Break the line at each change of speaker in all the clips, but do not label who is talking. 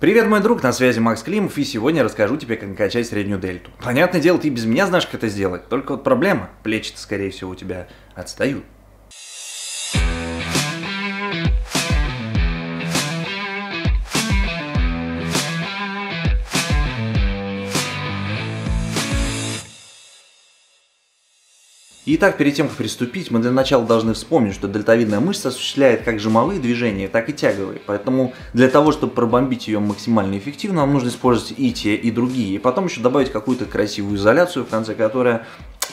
Привет, мой друг, на связи Макс Климов, и сегодня я расскажу тебе, как качать среднюю дельту. Понятное дело, ты без меня знаешь, как это сделать, только вот проблема, плечи-то, скорее всего, у тебя отстают. Итак, перед тем, как приступить, мы для начала должны вспомнить, что дельтовидная мышца осуществляет как жимовые движения, так и тяговые. Поэтому для того, чтобы пробомбить ее максимально эффективно, нам нужно использовать и те, и другие. И потом еще добавить какую-то красивую изоляцию, в конце которая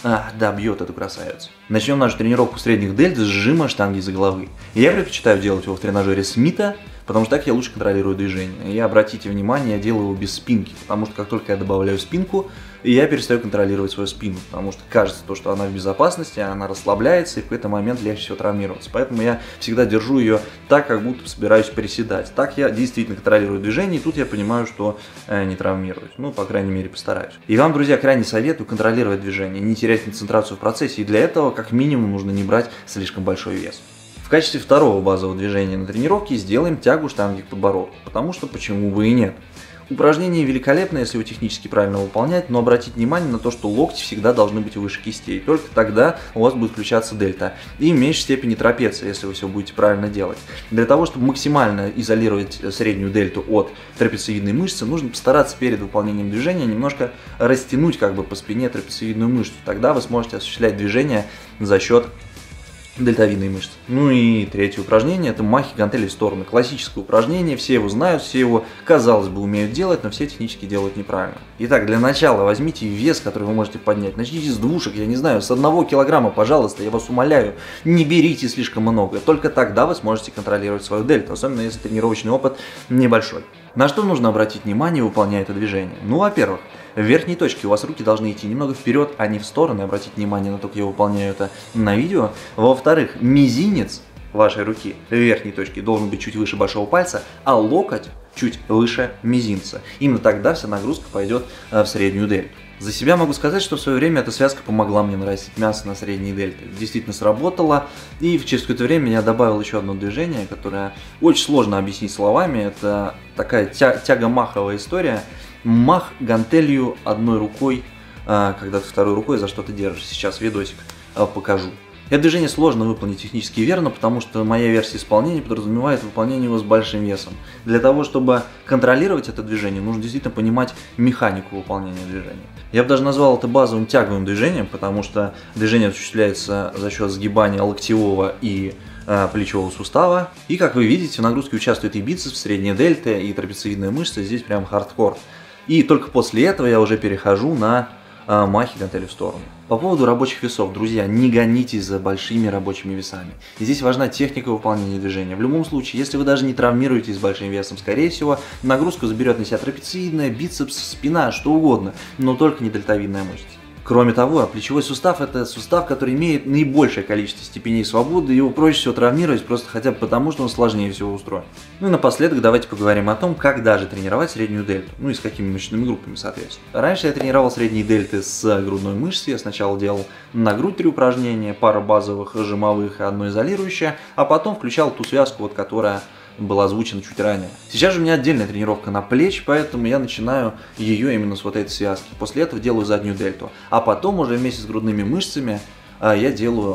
добьет эту красавицу. Начнем нашу тренировку средних дельт с сжима штанги за головы. Я предпочитаю делать его в тренажере Смита, потому что так я лучше контролирую движение. И обратите внимание, я делаю его без спинки, потому что как только я добавляю спинку, я перестаю контролировать свою спину, потому что кажется, что она в безопасности, она расслабляется, и в какой-то момент легче всего травмироваться. Поэтому я всегда держу ее так, как будто собираюсь приседать. Так я действительно контролирую движение, и тут я понимаю, что не травмируюсь. Ну, по крайней мере, постараюсь. И вам, друзья, крайне советую контролировать движение, не терять концентрацию в процессе, и для этого, как минимум, нужно не брать слишком большой вес. В качестве второго базового движения на тренировке сделаем тягу штанги к подбородку, потому что почему бы и нет. Упражнение великолепно, если его технически правильно выполнять, но обратите внимание на то, что локти всегда должны быть выше кистей. Только тогда у вас будет включаться дельта. И в меньшей степени трапеция, если вы все будете правильно делать. Для того, чтобы максимально изолировать среднюю дельту от трапециевидной мышцы, нужно постараться перед выполнением движения немножко растянуть по спине трапециевидную мышцу. Тогда вы сможете осуществлять движение за счет дельтовидные мышцы. Ну и третье упражнение — это махи гантелей в стороны. Классическое упражнение, все его знают, все его, казалось бы, умеют делать, но все технически делают неправильно. Итак, для начала возьмите вес, который вы можете поднять. Начните с двушек, я не знаю, с 1 килограмма, пожалуйста, я вас умоляю. Не берите слишком много, только тогда вы сможете контролировать свою дельту, особенно если тренировочный опыт небольшой. На что нужно обратить внимание, выполняя это движение? Ну, во-первых, в верхней точке у вас руки должны идти немного вперед, а не в стороны. Обратите внимание на то, как я выполняю это на видео. Во-вторых, мизинец вашей руки в верхней точке должен быть чуть выше большого пальца, а локоть чуть выше мизинца. Именно тогда вся нагрузка пойдет в среднюю дельту. За себя могу сказать, что в свое время эта связка помогла мне нарастить мясо на средней дельте. Действительно сработала, и через какое-то время я добавил еще одно движение, которое очень сложно объяснить словами. Это такая тяго-маховая история. Мах гантелью одной рукой, когда ты второй рукой за что-то держишь. Сейчас видосик покажу. Это движение сложно выполнить технически верно, потому что моя версия исполнения подразумевает выполнение его с большим весом. Для того, чтобы контролировать это движение, нужно действительно понимать механику выполнения движения. Я бы даже назвал это базовым тяговым движением, потому что движение осуществляется за счет сгибания локтевого и плечевого сустава. И как вы видите, в нагрузке участвует и бицепс, средняя дельта, и трапециевидная мышца. Здесь прям хардкор. И только после этого я уже перехожу на махи гантели в сторону. По поводу рабочих весов, друзья, не гонитесь за большими рабочими весами. И здесь важна техника выполнения движения. В любом случае, если вы даже не травмируетесь с большим весом, скорее всего, нагрузку заберет на себя трапециевидная, бицепс, спина, что угодно, но только не дельтовидная мышца. Кроме того, плечевой сустав — это сустав, который имеет наибольшее количество степеней свободы, его проще всего травмировать просто хотя бы потому, что он сложнее всего устроен. Ну и напоследок давайте поговорим о том, как даже тренировать среднюю дельту, ну и с какими мышечными группами, соответственно. Раньше я тренировал средние дельты с грудной мышцей, я сначала делал на грудь 3 упражнения, пара базовых жимовых и одно изолирующее, а потом включал ту связку, которая была озвучена чуть ранее. Сейчас же у меня отдельная тренировка на плечи, поэтому я начинаю ее именно с вот этой связки. После этого делаю заднюю дельту, а потом уже вместе с грудными мышцами я делаю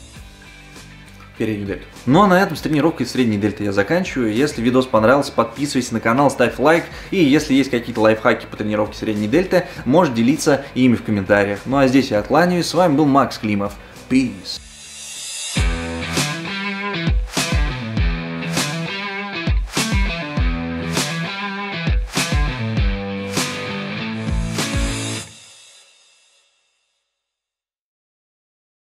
переднюю дельту. Ну а на этом с тренировкой средней дельты я заканчиваю. Если видос понравился, подписывайся на канал, ставь лайк. И если есть какие-то лайфхаки по тренировке средней дельты, можешь делиться ими в комментариях. Ну а здесь я откланяюсь. С вами был Макс Климов. Peace.